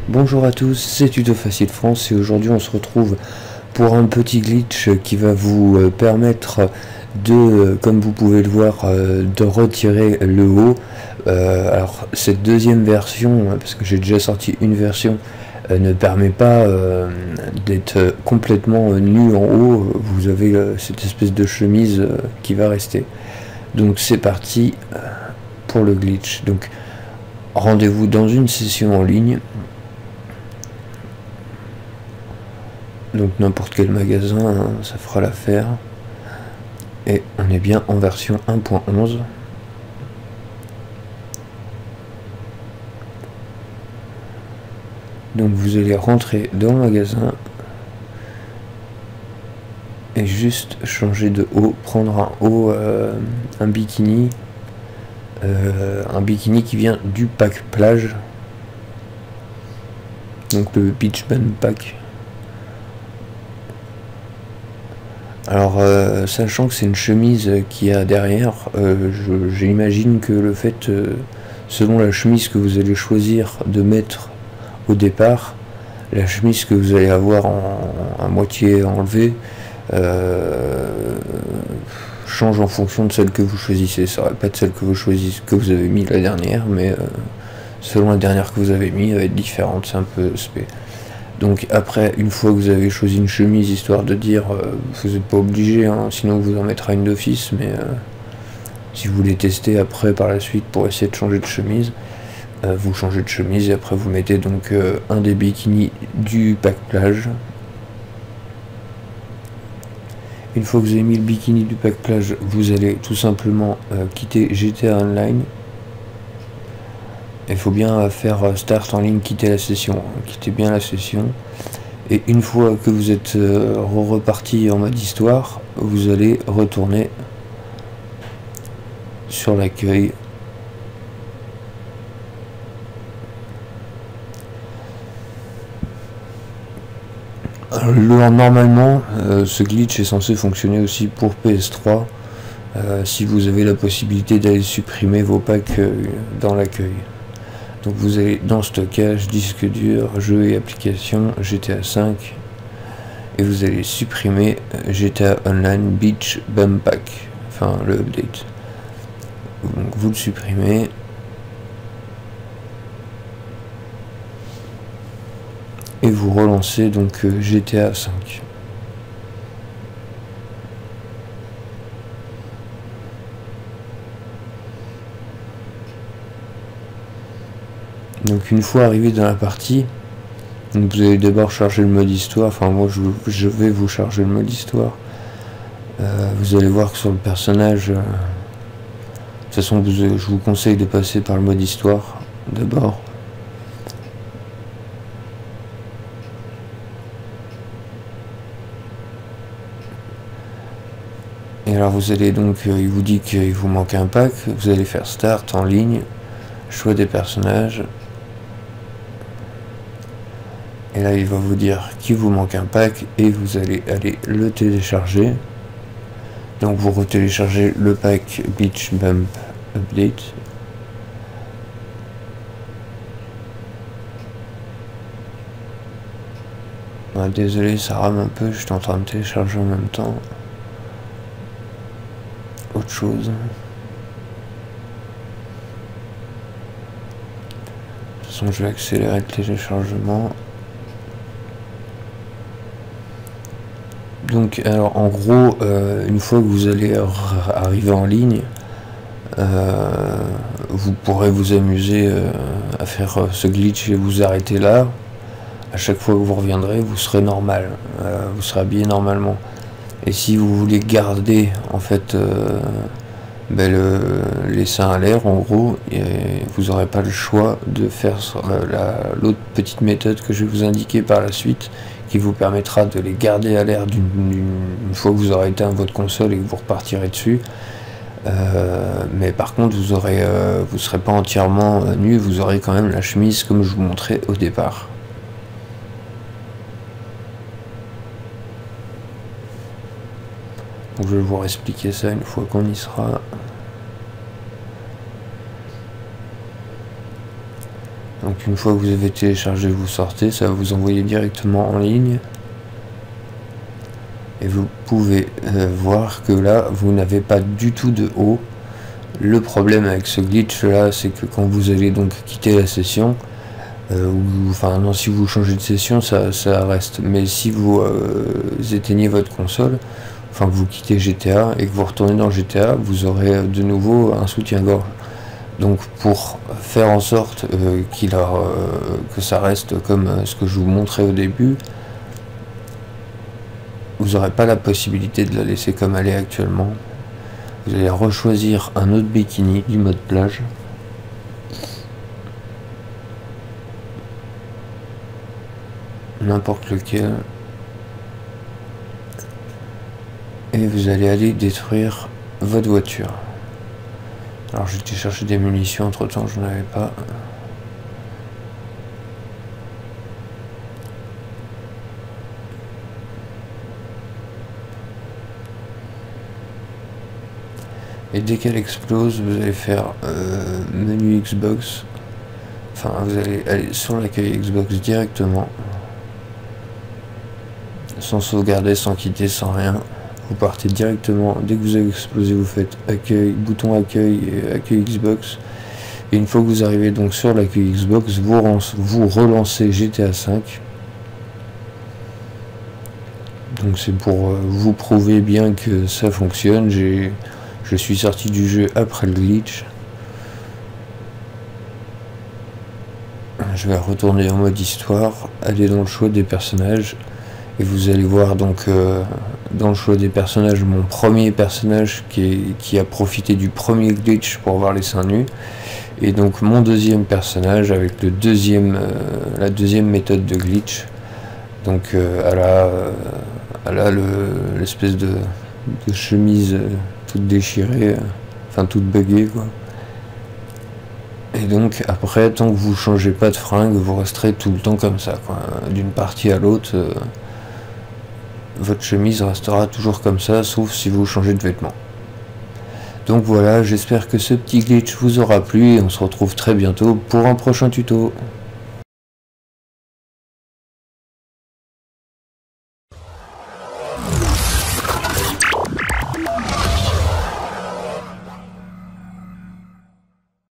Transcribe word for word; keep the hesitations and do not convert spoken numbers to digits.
Bonjour à tous, c'est Tuto Facile France et aujourd'hui on se retrouve pour un petit glitch qui va vous euh, permettre de, euh, comme vous pouvez le voir, euh, de retirer le haut. Euh, alors cette deuxième version, parce que j'ai déjà sorti une version, euh, ne permet pas euh, d'être complètement nu en haut. Vous avez euh, cette espèce de chemise euh, qui va rester. Donc c'est parti euh, pour le glitch. Donc rendez-vous dans une session en ligne. Donc n'importe quel magasin, hein, ça fera l'affaire. Et on est bien en version un point onze. Donc vous allez rentrer dans le magasin et juste changer de haut, prendre un haut, euh, un bikini, euh, un bikini qui vient du pack plage, donc le Beach Bum Pack. Alors, euh, sachant que c'est une chemise qu'il y a derrière, euh, j'imagine que le fait, euh, selon la chemise que vous allez choisir de mettre au départ, la chemise que vous allez avoir en, à moitié enlevée euh, change en fonction de celle que vous choisissez. Ça va pas être celle que vous choisissez, que vous avez mis la dernière, mais euh, selon la dernière que vous avez mis, elle va être différente. C'est un peu spé. Donc après, une fois que vous avez choisi une chemise, histoire de dire, euh, vous n'êtes pas obligé, hein, sinon vous en mettra une d'office, mais euh, si vous voulez tester après par la suite pour essayer de changer de chemise, euh, vous changez de chemise et après vous mettez donc euh, un des bikinis du pack plage. Une fois que vous avez mis le bikini du pack plage, vous allez tout simplement euh, quitter G T A Online. Il faut bien faire start en ligne, quitter la session, quitter bien la session. Et une fois que vous êtes euh, reparti en mode histoire, vous allez retourner sur l'accueil. Normalement, euh, ce glitch est censé fonctionner aussi pour P S trois, euh, si vous avez la possibilité d'aller supprimer vos packs euh, dans l'accueil. Donc vous allez dans stockage, disque dur, jeux et applications, G T A cinq, et vous allez supprimer G T A Online Beach Bum Pack, enfin le update. Donc vous le supprimez. Et vous relancez donc G T A cinq. Donc une fois arrivé dans la partie, donc vous allez d'abord charger le mode histoire. Enfin moi je, je vais vous charger le mode histoire. Euh, vous allez voir que sur le personnage, euh, de toute façon vous, je vous conseille de passer par le mode histoire d'abord. Et alors vous allez donc, euh, il vous dit qu'il vous manque un pack, vous allez faire start en ligne, choix des personnages. Et là il va vous dire qu'il vous manque un pack et vous allez aller le télécharger. Donc vous retéléchargez le pack Beach Bump Update. Ah, désolé, ça rame un peu, je suis en train de télécharger en même temps autre chose. De toute façon je vais accélérer le téléchargement. Donc alors en gros, euh, une fois que vous allez arriver en ligne, euh, vous pourrez vous amuser euh, à faire euh, ce glitch et vous arrêter là. À chaque fois que vous reviendrez, vous serez normal, euh, vous serez habillé normalement. Et si vous voulez garder en fait euh, ben le, les seins à l'air, en gros, et vous n'aurez pas le choix de faire euh, l'autre petite méthode que je vais vous indiquer par la suite, qui vous permettra de les garder à l'air d'une une fois que vous aurez éteint votre console et que vous repartirez dessus. Euh, mais par contre vous aurez euh, vous serez pas entièrement euh, nu, vous aurez quand même la chemise comme je vous montrais au départ. Donc je vais vous expliquer ça une fois qu'on y sera. Donc une fois que vous avez téléchargé, vous sortez, ça va vous envoyer directement en ligne. Et vous pouvez euh, voir que là, vous n'avez pas du tout de haut. Le problème avec ce glitch là, c'est que quand vous allez donc quitter la session, euh, ou enfin non, si vous changez de session, ça, ça reste. Mais si vous euh, éteignez votre console, enfin que vous quittez G T A et que vous retournez dans G T A, vous aurez de nouveau un soutien-gorge. Donc pour faire en sorte euh, qu'il a, euh, que ça reste comme euh, ce que je vous montrais au début, vous n'aurez pas la possibilité de la laisser comme elle est actuellement. Vous allez rechoisir un autre bikini du mode plage. N'importe lequel. Et vous allez aller détruire votre voiture. Alors j'ai été chercher des munitions, entre temps je n'en avais pas. Et dès qu'elle explose, vous allez faire euh, menu Xbox. Enfin, vous allez aller sur l'accueil Xbox directement. Sans sauvegarder, sans quitter, sans rien. Vous partez directement. Dès que vous avez explosé, vous faites accueil, bouton accueil et accueil Xbox. Et une fois que vous arrivez donc sur l'accueil Xbox, vous, vous relancez G T A cinq. Donc c'est pour euh, vous prouver bien que ça fonctionne. J'ai... Je suis sorti du jeu après le glitch. Je vais retourner en mode histoire, aller dans le choix des personnages. Et vous allez voir donc euh, dans le choix des personnages mon premier personnage qui, est, qui a profité du premier glitch pour voir les seins nus. Et donc mon deuxième personnage avec le deuxième, euh, la deuxième méthode de glitch. Donc euh, elle a, euh, elle a l'espèce de, de chemise... Euh, toute déchirée, enfin toute buggée quoi. Et donc après, tant que vous changez pas de fringue, vous resterez tout le temps comme ça quoi. D'une partie à l'autre, euh, votre chemise restera toujours comme ça, sauf si vous changez de vêtements. Donc voilà, j'espère que ce petit glitch vous aura plu et on se retrouve très bientôt pour un prochain tuto.